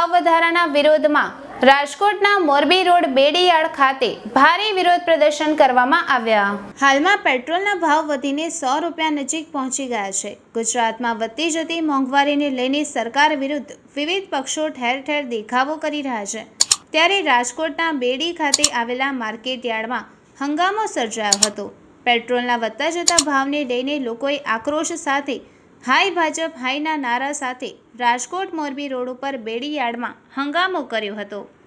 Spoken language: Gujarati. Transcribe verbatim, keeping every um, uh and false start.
ભાવ વધારાના વિરોધમાં રાજકોટના મોરબી રોડ બેડીયાર્ડ ખાતે ભારે વિરોધ પ્રદર્શન કરવામાં આવ્યા। હાલમાં પેટ્રોલના ભાવ વધીને સો રૂપિયા નજીક પહોંચી ગયા છે। ગુજરાતમાં વધતી જતી મોંઘવારીને લઈને સરકાર વિરુદ્ધ વિવિધ પક્ષો ઠેર ઠેર દેખાવો કરી રહ્યા છે। ત્યારે રાજકોટના બેડી ખાતે આવેલા માર્કેટ યાર્ડમાં હંગામો સર્જાયો હતો। પેટ્રોલના વધતા જતા ભાવને લઈને લોકોએ આક્રોશ સાથે હાઈ ભાજપ હાઈના નારા સાથે રાજકોટ મોરબી રોડ ઉપર બેડી યાર્ડમાં હંગામો કર્યો હતો।